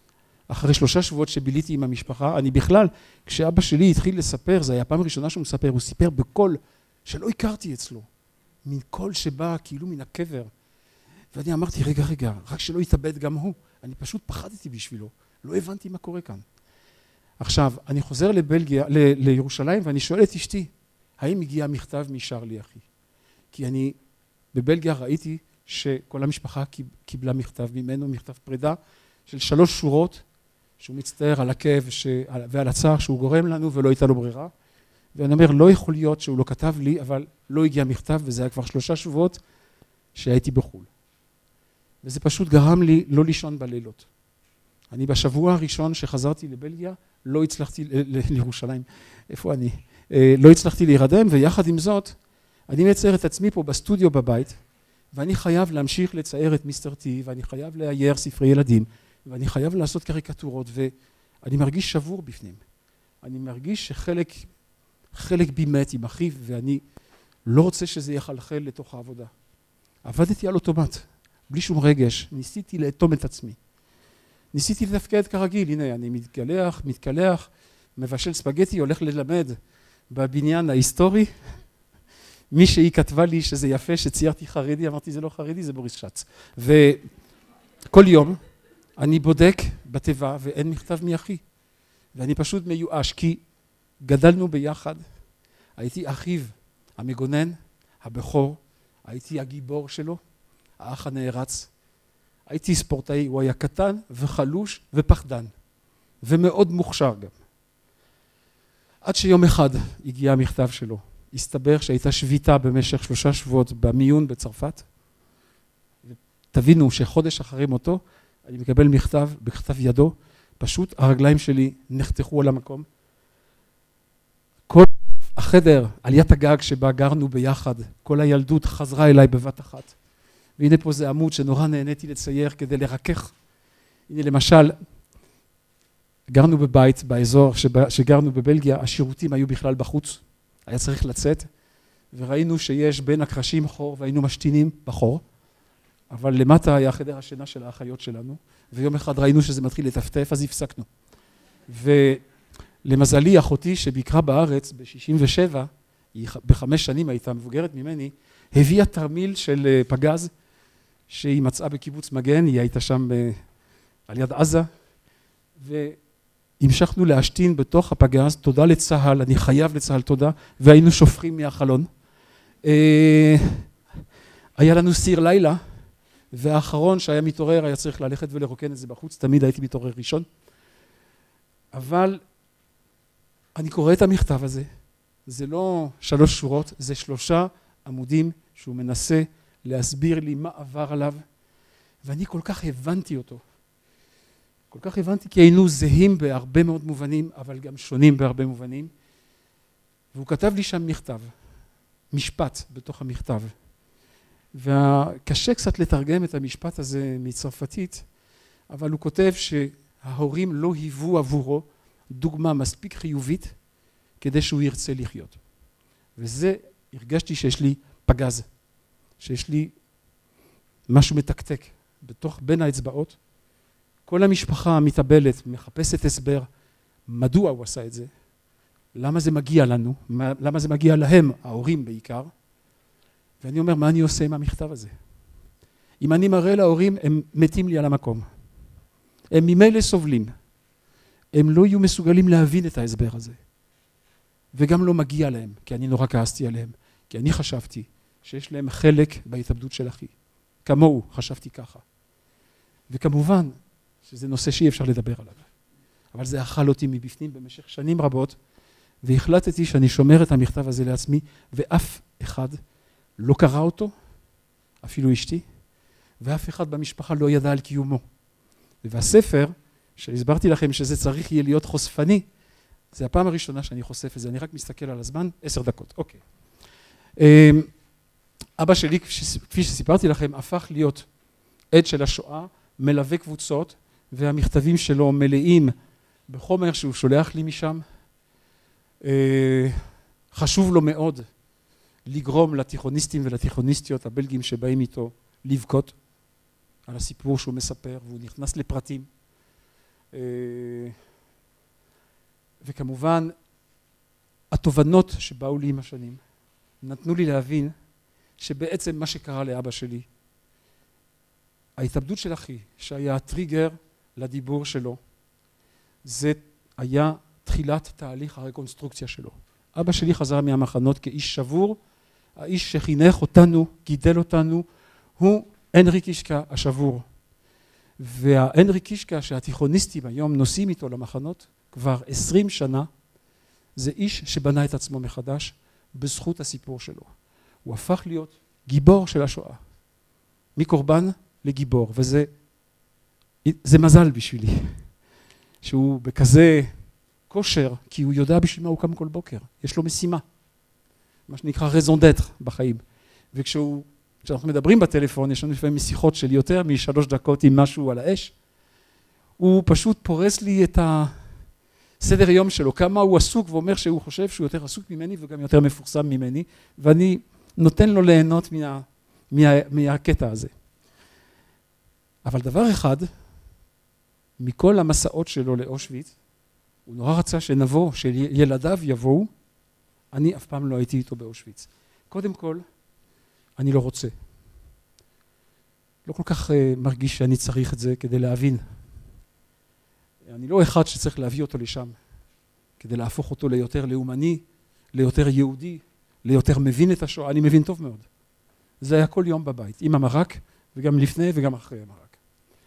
אחרי שלושה שבועות שביליתי עם המשפחה, אני בכלל, כשאבא שלי התחיל לספר, זה היה הפעם הראשונה שהוא מספר, הוא סיפר בקול שלא הכרתי אצלו, מין קול שבא כאילו מן הקבר. ואני אמרתי, רגע, רגע, רק שלא יתאבד גם הוא. אני פשוט פחדתי בשבילו, לא הבנתי מה קורה כאן. עכשיו, אני חוזר לבלגיה, ל- לירושלים, ואני שואל את אשתי, האם הגיע מכתב משרלי אחי? כי אני בבלגיה ראיתי שכל המשפחה קיבלה מכתב ממנו, מכתב פרידה של שלוש שורות, שהוא מצטער על הכאב ש... ועל הצער שהוא גורם לנו ולא הייתה לו ברירה. ואני אומר, לא יכול להיות שהוא לא כתב לי, אבל לא הגיע מכתב, וזה היה כבר שלושה שבועות שהייתי בחול. וזה פשוט גרם לי לא לישון בלילות. אני בשבוע הראשון שחזרתי לבלגיה, לא הצלחתי ל... לירושלים, איפה אני? לא הצלחתי להירדם, ויחד עם זאת, אני מצייר את עצמי פה בסטודיו בבית, ואני חייב להמשיך לצייר את מיסטר טי, ואני חייב לאייר ספרי ילדים, ואני חייב לעשות קריקטורות, ואני מרגיש שבור בפנים. אני מרגיש שחלק חלק בי מת עם אחיו, ואני לא רוצה שזה יחלחל לתוך העבודה. עבדתי על אוטומט, בלי שום רגש, ניסיתי לאטום את עצמי. ניסיתי לתפקד כרגיל, הנה אני מתגלח, מתקלח, מבשל ספגטי, הולך ללמד בבניין ההיסטורי. מי שהיא כתבה לי שזה יפה, שציירתי חרדי, אמרתי זה לא חרדי, זה בוריס שץ. וכל יום אני בודק בתיבה ואין מכתב מאחי. ואני פשוט מיואש, כי גדלנו ביחד, הייתי אחיו המגונן, הבכור, הייתי הגיבור שלו, האח הנערץ, הייתי ספורטאי, הוא היה קטן וחלוש ופחדן, ומאוד מוכשר גם. עד שיום אחד הגיע המכתב שלו, הסתבר שהייתה שביתה במשך שלושה שבועות במיון בצרפת, תבינו שחודש אחרי מותו, אני מקבל מכתב בכתב ידו, פשוט הרגליים שלי נחתכו על המקום. כל החדר, עליית הגג שבה גרנו ביחד, כל הילדות חזרה אליי בבת אחת. והנה פה זה עמוד שנורא נהניתי לצייר כדי לרכך. הנה למשל, גרנו בבית באזור שבה, שגרנו בבלגיה, השירותים היו בכלל בחוץ. היה צריך לצאת, וראינו שיש בין הקרשים חור, והיינו משתינים בחור. אבל למטה היה חדר השינה של האחיות שלנו, ויום אחד ראינו שזה מתחיל לטפטף, אז הפסקנו. ולמזלי, אחותי שביקרה בארץ ב-שישים ושבע, היא בחמש שנים הייתה מבוגרת ממני, הביאה תרמיל של פגז, שהיא מצאה בקיבוץ מגן, היא הייתה שם על יד עזה, והמשכנו להשתין בתוך הפגז, תודה לצהל, אני חייב לצהל תודה, והיינו שופכים מהחלון. היה לנו סיר לילה, והאחרון שהיה מתעורר היה צריך ללכת ולרוקן את זה בחוץ, תמיד הייתי מתעורר ראשון. אבל אני קורא את המכתב הזה, זה לא שלוש שורות, זה שלושה עמודים שהוא מנסה להסביר לי מה עבר עליו, ואני כל כך הבנתי אותו. כל כך הבנתי כי היינו זהים בהרבה מאוד מובנים, אבל גם שונים בהרבה מובנים. והוא כתב לי שם מכתב, משפט בתוך המכתב. וקשה קצת לתרגם את המשפט הזה מצרפתית, אבל הוא כותב שההורים לא היוו עבורו דוגמה מספיק חיובית כדי שהוא ירצה לחיות. וזה הרגשתי שיש לי פגז, שיש לי משהו מתקתק בתוך בין האצבעות. כל המשפחה המתאבלת מחפשת הסבר מדוע הוא עשה את זה, למה זה מגיע לנו, למה זה מגיע להם, ההורים בעיקר. ואני אומר, מה אני עושה עם המכתב הזה? אם אני מראה להורים, הם מתים לי על המקום. הם ממילא סובלים. הם לא יהיו מסוגלים להבין את ההסבר הזה. וגם לא מגיע להם, כי אני נורא כעסתי עליהם. כי אני חשבתי שיש להם חלק בהתאבדות של אחי. כמוהו, חשבתי ככה. וכמובן, שזה נושא שאי אפשר לדבר עליו. אבל זה אכל אותי מבפנים במשך שנים רבות, והחלטתי שאני שומר את המכתב הזה לעצמי, ואף אחד לא קרא אותו, אפילו אשתי, ואף אחד במשפחה לא ידע על קיומו. והספר, שהסברתי לכם שזה צריך יהיה להיות חושפני, זה הפעם הראשונה שאני חושף את זה, אני רק מסתכל על הזמן, עשר דקות, אוקיי. אבא שלי, כפי שסיפרתי לכם, הפך להיות עד של השואה, מלווה קבוצות, והמכתבים שלו מלאים בחומר שהוא שולח לי משם. חשוב לו מאוד לגרום לתיכוניסטים ולתיכוניסטיות הבלגים שבאים איתו לבכות על הסיפור שהוא מספר, והוא נכנס לפרטים. וכמובן, התובנות שבאו לי עם השנים, נתנו לי להבין שבעצם מה שקרה לאבא שלי, ההתאבדות של אחי, שהיה הטריגר לדיבור שלו, זה היה תחילת תהליך הרקונסטרוקציה שלו. אבא שלי חזר מהמחנות כאיש שבור, האיש שחינך אותנו, גידל אותנו, הוא הנרי קישקה השבור. וההנרי קישקה שהתיכוניסטים היום נוסעים איתו למחנות, כבר עשרים שנה, זה איש שבנה את עצמו מחדש בזכות הסיפור שלו. הוא הפך להיות גיבור של השואה. מקורבן לגיבור, וזה זה מזל בשבילי, שהוא בכזה כושר, כי הוא יודע בשביל מה הוא קם כל בוקר. יש לו משימה, מה שנקרא raison d'être בחיים. וכשהוא, כשאנחנו מדברים בטלפון, יש לנו לפעמים שיחות של יותר משלוש דקות עם משהו על האש, הוא פשוט פורס לי את הסדר יום שלו, כמה הוא עסוק, ואומר שהוא חושב שהוא יותר עסוק ממני וגם יותר מפורסם ממני, ואני נותן לו ליהנות מה, מה, מהקטע הזה. אבל דבר אחד, מכל המסעות שלו לאושוויץ, הוא נורא רצה שנבוא, שילדיו יבואו, אני אף פעם לא הייתי איתו באושוויץ. קודם כל, אני לא רוצה. לא כל כך uh, מרגיש שאני צריך את זה כדי להבין. אני לא אחד שצריך להביא אותו לשם, כדי להפוך אותו ליותר לאומני, ליותר יהודי, ליותר מבין את השואה. אני מבין טוב מאוד. זה היה כל יום בבית, עם המרק, וגם לפני וגם אחרי המרק.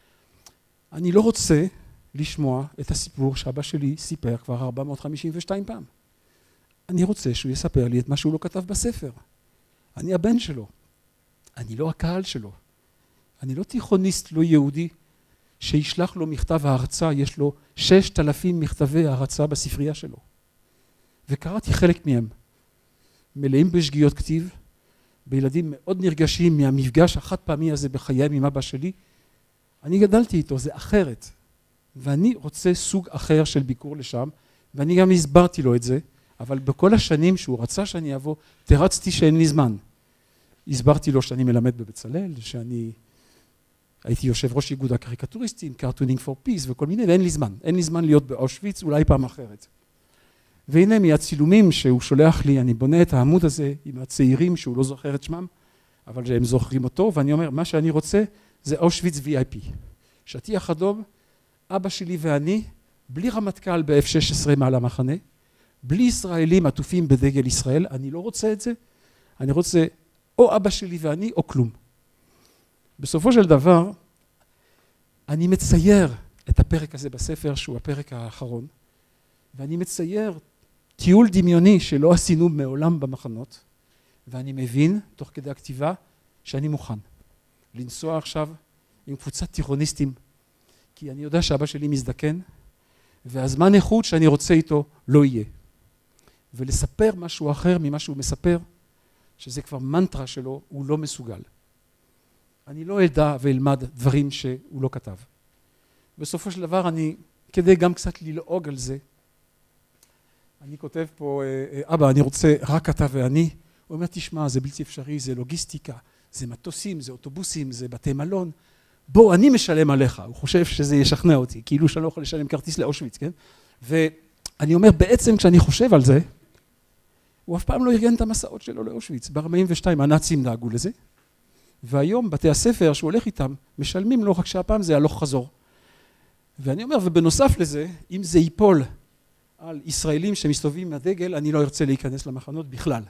אני לא רוצה לשמוע את הסיפור שאבא שלי סיפר כבר ארבע מאות חמישים ושתיים פעם. אני רוצה שהוא יספר לי את מה שהוא לא כתב בספר. אני הבן שלו. אני לא הקהל שלו. אני לא תיכוניסט לא יהודי שישלח לו מכתב ההרצאה, יש לו ששת אלפים מכתבי ההרצאה בספרייה שלו. וקראתי חלק מהם. מלאים בשגיאות כתיב, בילדים מאוד נרגשים מהמפגש החד פעמי הזה בחייהם עם אבא שלי. אני גדלתי איתו, זה אחרת. ואני רוצה סוג אחר של ביקור לשם, ואני גם הסברתי לו את זה, אבל בכל השנים שהוא רצה שאני אבוא, תרצתי שאין לי זמן. הסברתי לו שאני מלמד בבצלאל, שאני הייתי יושב ראש איגוד הקריקטוריסטים, קרטונינג פור פיס וכל מיני, ואין לי זמן. אין לי זמן להיות באושוויץ, אולי פעם אחרת. והנה מהצילומים שהוא שולח לי, אני בונה את העמוד הזה עם הצעירים שהוא לא זוכר את שמם, אבל הם זוכרים אותו, ואני אומר, מה שאני רוצה זה אושוויץ וי איי פי. שטיח אדום, אבא שלי ואני, בלי רמטכ"ל ב-אף שש עשרה מעל המחנה, בלי ישראלים עטופים בדגל ישראל, אני לא רוצה את זה, אני רוצה או אבא שלי ואני או כלום. בסופו של דבר, אני מצייר את הפרק הזה בספר, שהוא הפרק האחרון, ואני מצייר טיול דמיוני שלא עשינו מעולם במחנות, ואני מבין, תוך כדי הכתיבה, שאני מוכן לנסוע עכשיו עם קבוצת תיכוניסטים, כי אני יודע שאבא שלי מזדקן, והזמן איכות שאני רוצה איתו לא יהיה. ולספר משהו אחר ממה שהוא מספר, שזה כבר מנטרה שלו, הוא לא מסוגל. אני לא אדע ואלמד דברים שהוא לא כתב. בסופו של דבר אני, כדי גם קצת ללעוג על זה, אני כותב פה, אבא, אני רוצה רק אתה ואני. הוא אומר, תשמע, זה בלתי אפשרי, זה לוגיסטיקה, זה מטוסים, זה אוטובוסים, זה בתי מלון. בוא, אני משלם עליך. הוא חושב שזה ישכנע אותי, כאילו שאני לא יכול לשלם כרטיס לאושוויץ, כן? ואני אומר, בעצם כשאני חושב על זה, הוא אף פעם לא ארגן את המסעות שלו לאושוויץ. ב-ארבעים ושתיים הנאצים דאגו לזה, והיום בתי הספר שהוא הולך איתם, משלמים לו רק שהפעם זה הלוך חזור. ואני אומר, ובנוסף לזה, אם זה ייפול על ישראלים שמסתובבים עם הדגל, אני לא ארצה להיכנס למחנות בכלל.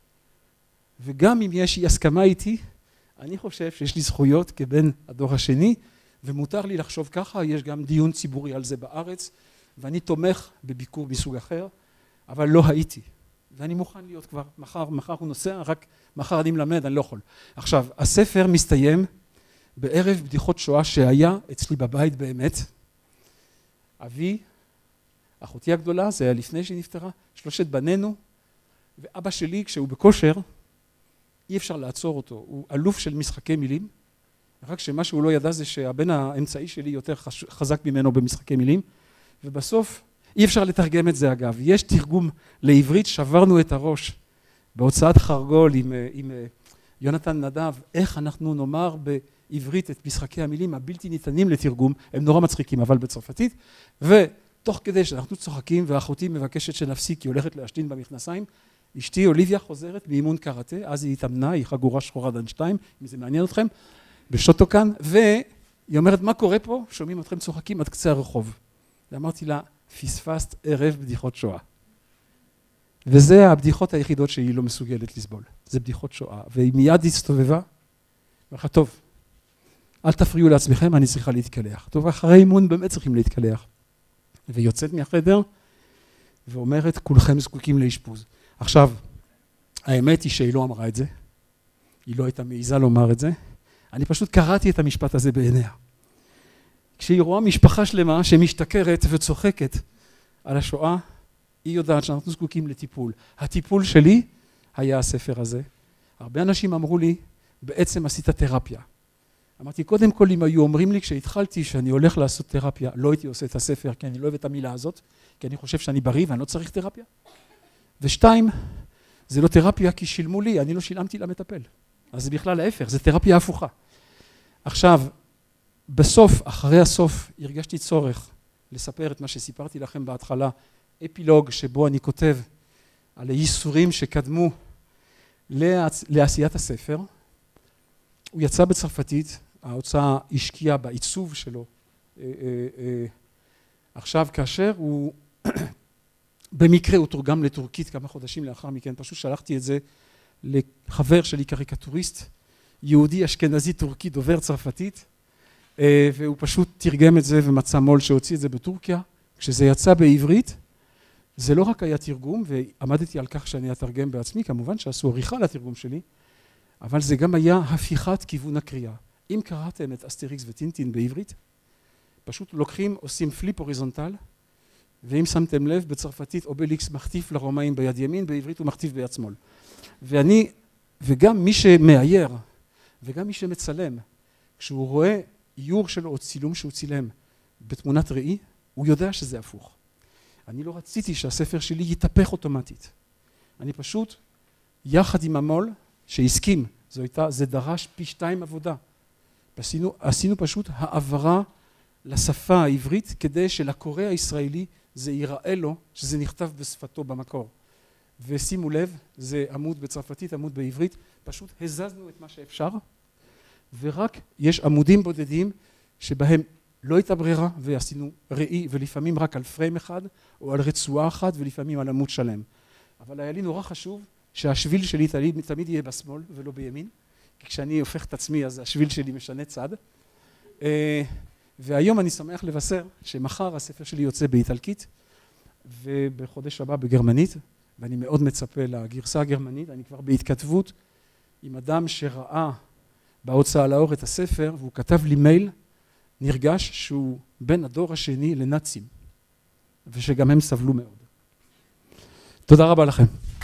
וגם אם יש אי הסכמה איתי, אני חושב שיש לי זכויות כבן הדור השני, ומותר לי לחשוב ככה, יש גם דיון ציבורי על זה בארץ, ואני תומך בביקור מסוג אחר, אבל לא הייתי. ואני מוכן להיות כבר, מחר, מחר הוא נוסע, רק מחר אני מלמד, אני לא יכול. עכשיו, הספר מסתיים בערב בדיחות שואה שהיה אצלי בבית באמת. אבי, אחותי הגדולה, זה היה לפני שנפטרה, שלושת בנינו, ואבא שלי, כשהוא בכושר, אי אפשר לעצור אותו. הוא אלוף של משחקי מילים, רק שמה שהוא לא ידע זה שהבן האמצעי שלי יותר חזק ממנו במשחקי מילים, ובסוף אי אפשר לתרגם את זה אגב. יש תרגום לעברית, שברנו את הראש בהוצאת חרגול עם, עם יונתן נדב, איך אנחנו נאמר עברית את משחקי המילים הבלתי ניתנים לתרגום, הם נורא מצחיקים, אבל בצרפתית, ותוך כדי שאנחנו צוחקים, ואחותי מבקשת שנפסיק, היא הולכת להשתין במכנסיים, אשתי אוליביה חוזרת מאימון קראטה, אז היא התאמנה, היא חגורה שחורה דן שתיים, אם זה מעניין אתכם, בשוטוקן, והיא אומרת, מה קורה פה? שומעים אתכם צוחקים עד קצה הרחוב. ואמרתי לה, פספסת ערב בדיחות שואה. וזה הבדיחות היחידות שהיא לא מסוגלת לסבול. זה בדיחות שואה. והיא מיד הסתובבה, ואמרה, טוב, אל תפריעו לעצמכם, אני צריכה להתקלח. טוב, אחרי אימון באמת צריכים להתקלח. והיא יוצאת מהחדר, ואומרת, כולכם זקוקים לאשפוז. עכשיו, האמת היא שהיא לא אמרה את זה. היא לא הייתה מעיזה לומר את זה. אני פשוט קראתי את המשפט הזה בעיניה. כשהיא רואה משפחה שלמה שמשתכרת וצוחקת על השואה, היא יודעת שאנחנו זקוקים לטיפול. הטיפול שלי היה הספר הזה. הרבה אנשים אמרו לי, בעצם עשית תרפיה. אמרתי, קודם כל, אם היו אומרים לי, כשהתחלתי שאני הולך לעשות תרפיה, לא הייתי עושה את הספר, כי אני לא אוהב את המילה הזאת, כי אני חושב שאני בריא ואני לא צריך תרפיה. ושתיים, זה לא תרפיה כי שילמו לי, אני לא שילמתי למטפל. אז זה בכלל ההפך, זה תרפיה הפוכה. עכשיו, בסוף, אחרי הסוף, הרגשתי צורך לספר את מה שסיפרתי לכם בהתחלה, אפילוג שבו אני כותב על הייסורים שקדמו לעשיית הספר. הוא יצא בצרפתית, ההוצאה השקיעה בעיצוב שלו. עכשיו, כאשר הוא, במקרה הוא תורגם לטורקית כמה חודשים לאחר מכן, פשוט שלחתי את זה לחבר שלי קריקטוריסט, יהודי אשכנזי טורקי דובר צרפתית, והוא פשוט תרגם את זה ומצא מול שהוציא את זה בטורקיה. כשזה יצא בעברית, זה לא רק היה תרגום, ועמדתי על כך שאני אתרגם בעצמי, כמובן שעשו עריכה לתרגום שלי, אבל זה גם היה הפיכת כיוון הקריאה. אם קראתם את אסטריקס וטינטין בעברית, פשוט לוקחים, עושים פליפ הוריזונטל, ואם שמתם לב, בצרפתית אובליקס מחטיף לרומאים ביד ימין, בעברית הוא מחטיף ביד שמאל. ואני, וגם מי שמאייר, וגם מי שמצלם, כשהוא רואה איור שלו או צילום שהוא צילם בתמונת ראי, הוא יודע שזה הפוך. אני לא רציתי שהספר שלי יתהפך אוטומטית. אני פשוט, יחד עם המול, שהסכים, זו הייתה, זה דרש פי שתיים עבודה. עשינו, עשינו פשוט העברה לשפה העברית, כדי שלקורא הישראלי זה ייראה לו, שזה נכתב בשפתו במקור. ושימו לב, זה עמוד בצרפתית, עמוד בעברית, פשוט הזזנו את מה שאפשר, ורק יש עמודים בודדים שבהם לא הייתה ברירה, ועשינו ראי, ולפעמים רק על פריים אחד, או על רצועה אחת, ולפעמים על עמוד שלם. אבל היה לי נורא חשוב שהשביל שלי תמיד, תמיד יהיה בשמאל ולא בימין, כי כשאני הופך את עצמי, אז השביל שלי משנה צד. והיום אני שמח לבשר שמחר הספר שלי יוצא באיטלקית, ובחודש הבא בגרמנית, ואני מאוד מצפה לגרסה הגרמנית, אני כבר בהתכתבות עם אדם שראה בהוצאה לאור את הספר, והוא כתב לי מייל, נרגש שהוא בן הדור השני לנאצים, ושגם הם סבלו מאוד. תודה רבה לכם.